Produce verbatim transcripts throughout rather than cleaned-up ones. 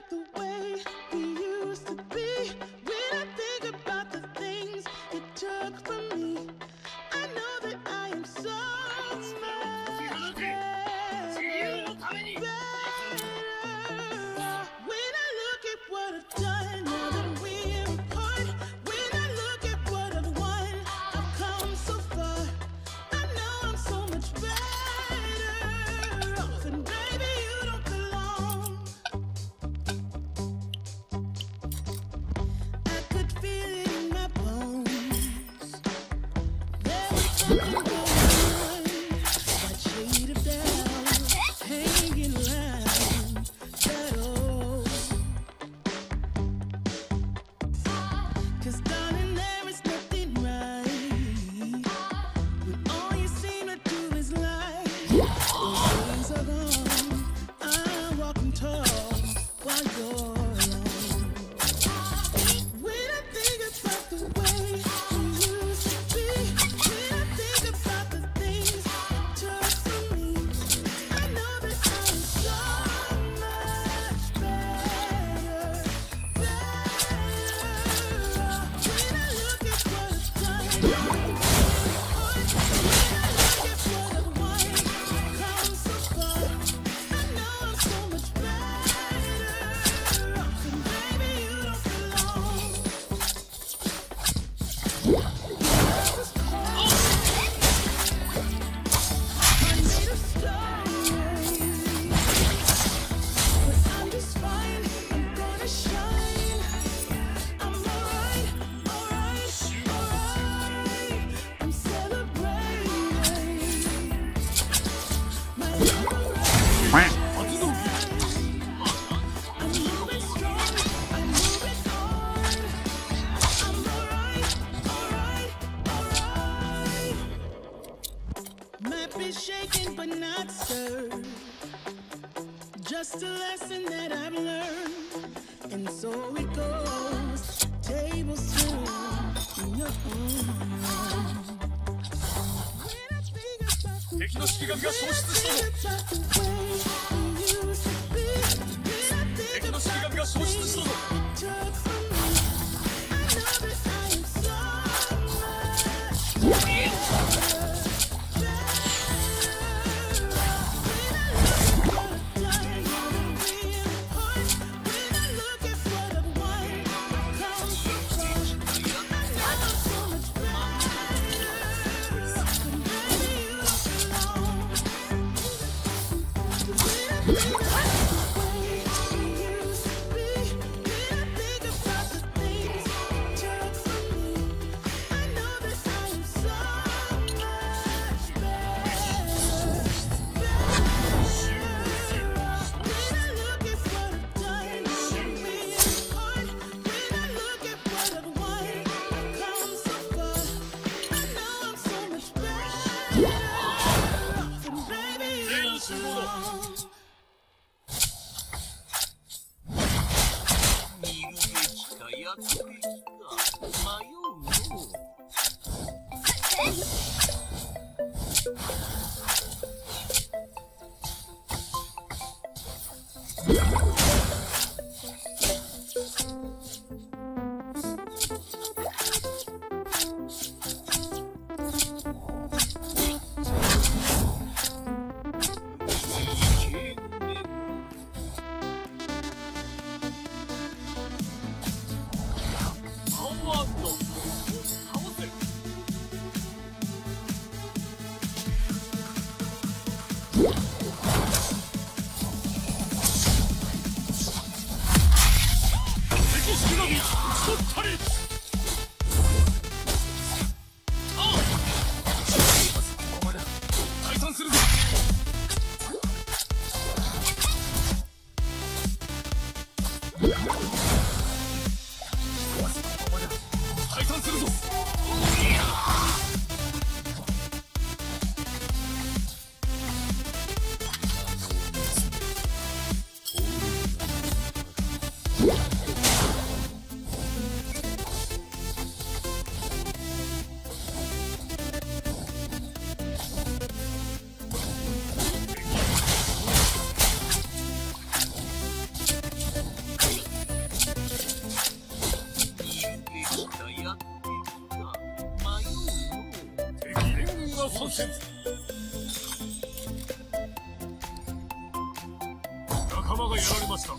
the way we used to be. When I think about the things you took from me, I know that I am so much better, better. When I look at what I've done, now that we're apart, when I look at what I've won, I've come so far. I know I'm so much better off, and baby, you don't belong. I could feel it in my bones. There was something going on, that shade of doubt hanging around that old. 'Cause darling, there is nothing right when all you seem to do is lie. Those days are gone, I'm walking tall while you're alone. When I think about the way we used to be, when I think about the things you took from me, I know that I'm so much better, better. When I look at what I've done, when I look at what I've won, I've come so far. I know I'm so much better off, and baby, you don't belong. Love is cold. I made a story, but I'm just fine. I'm gonna shine. I'm alright, alright, alright. I'm celebrating my love arrived. I'm moving strong, I'm moving on. I'm alright, alright, alright. Might be shaken but not stirred. Just a lesson that I've learned, and so it goes. Tables turn in your own. When I think about the 敵の指揮官が消失したぞ。 about the way we used to be, when I think 敵の指揮官が消失したぞ。 took from me, I know that I am so much better, better. When I look at what I've done, now that we're apart, when I look at what I've won, I've come so far. I know I'm so much better, and baby, you don't belong. When I think about the way we used to be, when I think about the things you took from me, I know that I am so much better, better. When I look at what I've done, now that we're apart, when I look at what I've won, I've come so far. I know I'm so much better off, and baby, you don't belong. 見るべきかやるべきか迷うのう。 ハワード、倒せ。敵式神、討ち取ったり。ああ。ここまでだ。退散するぞ。退散するぞ。 せず。仲間がやられました。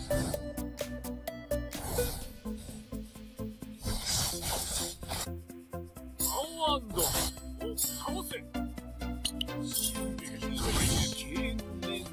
青アンドを倒せ。進撃の経年。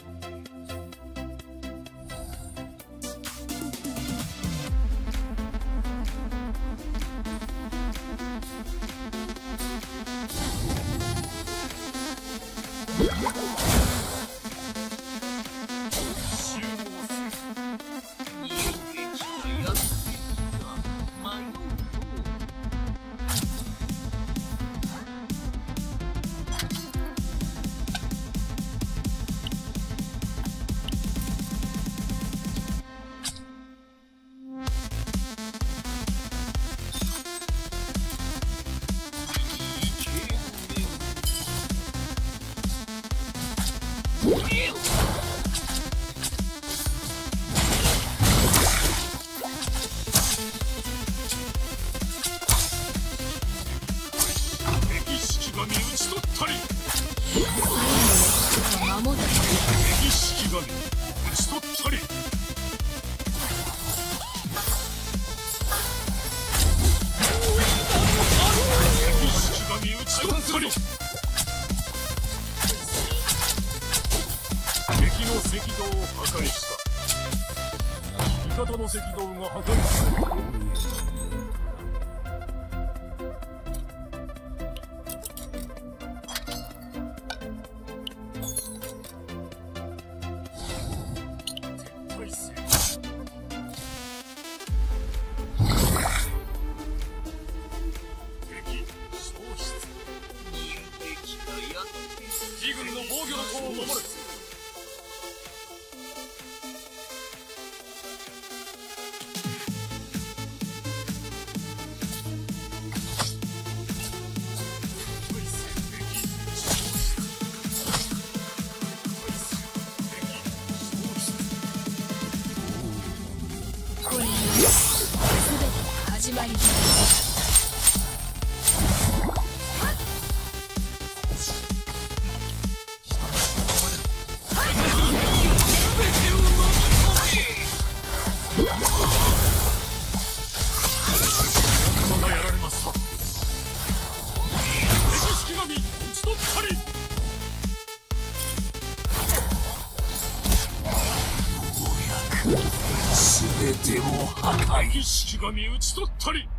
式神討ち取ったり。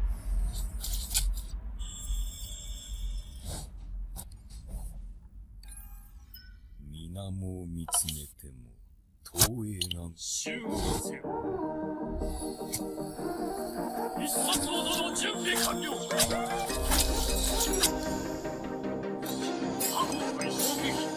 水面を見つめても東映が集合せよ。必殺技の準備完了。箱を衝撃。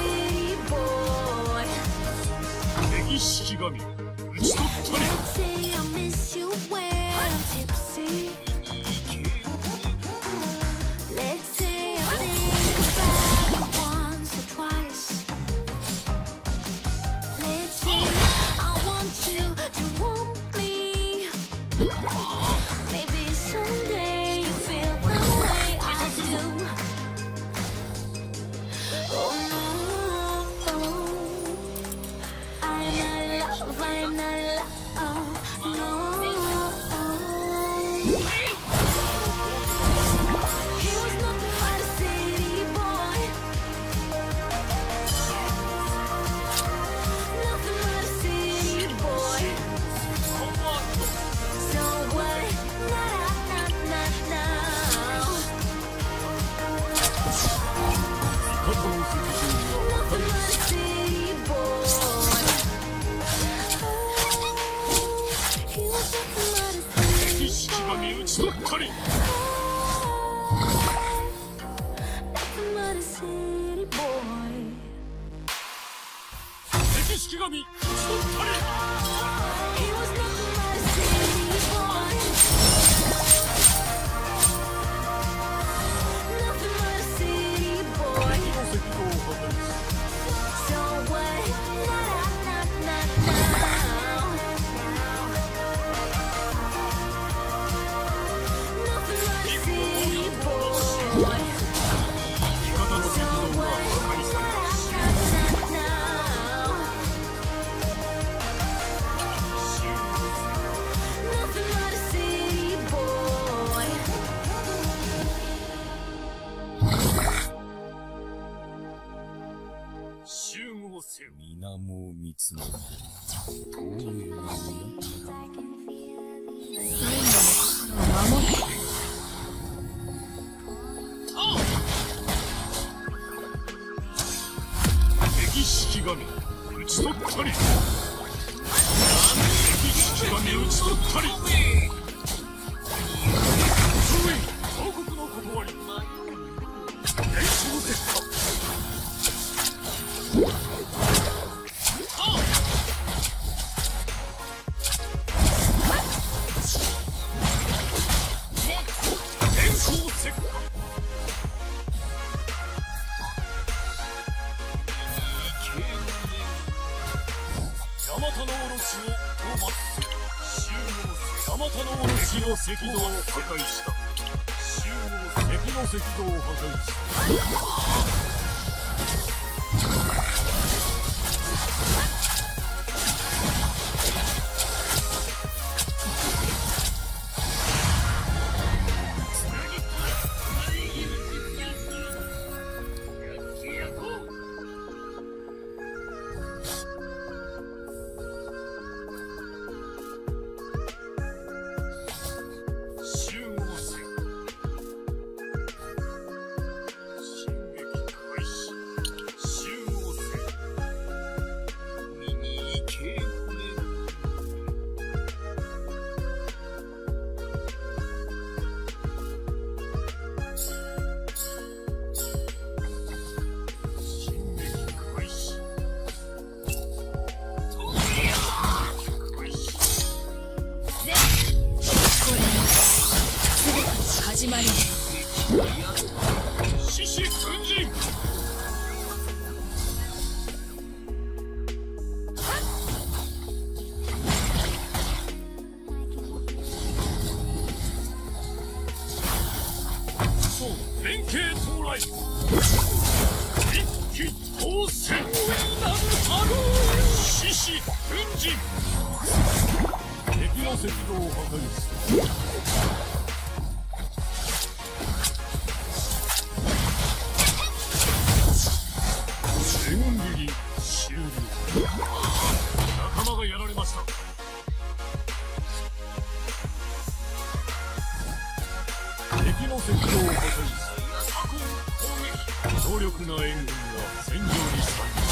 式神討ち取ったり。 り。歴史神打ち取ったり。 水面を見つめてどういう意味だ。 歴史神打ち取ったり。歴史神打ち取ったり。王国の断り。伝承絶火。敵の赤道を破壊した。敵の赤道を破壊した。 始まり。 獅子奮陣。そう連携到来。一騎当選。獅子奮陣。敵の赤道を破壊した。仲間がやられました。敵の赤道を破壊し、強力な援軍が戦場に参入。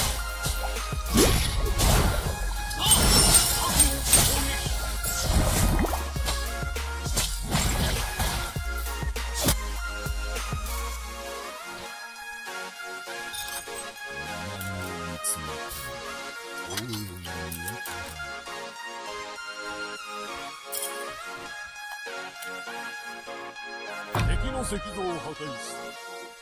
敵の赤道を破壊した。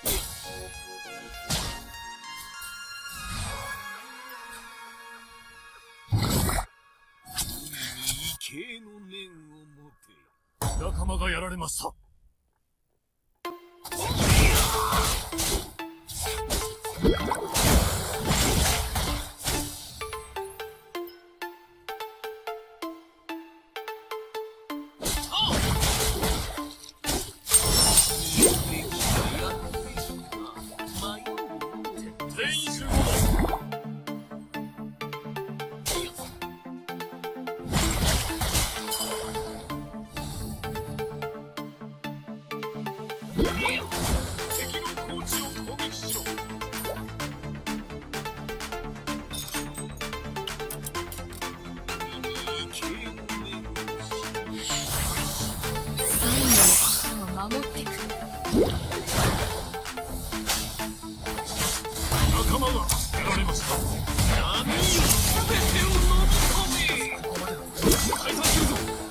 畏敬の念を持て。仲間がやられました。 ました。闇よ全てを飲み込め。ここまでだ。解散するぞ。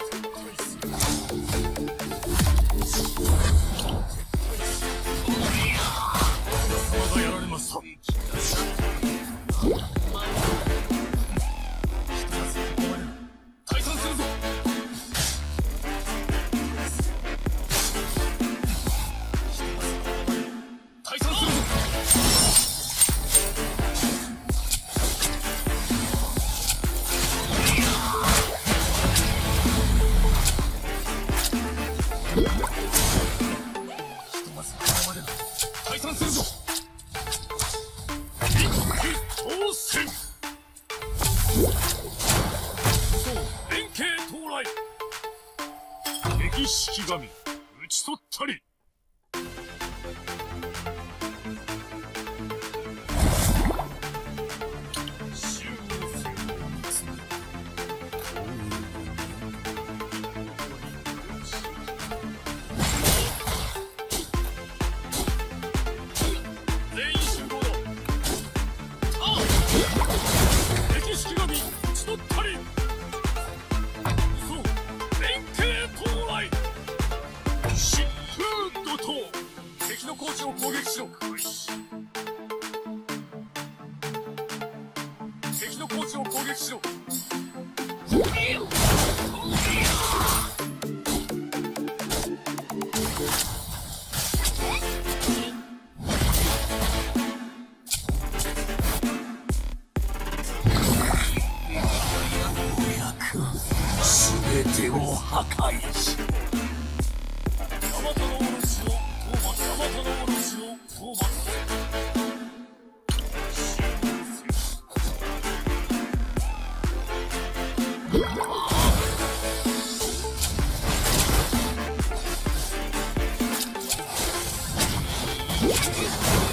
様がやられました。解散するぞ。解散するぞ。解散するぞ。一気当選。そう連携到来。敵式神討ち取ったり。集合せよ。全員集合だ。ああ敵式神討ち取ったり。そう連携到来。疾風怒涛。敵の高地を攻撃しろ。敵の高地を攻撃しろ。 全てを破壊しヤマタノオロチを討伐。ヤマタノオロチを討伐。集合せよ。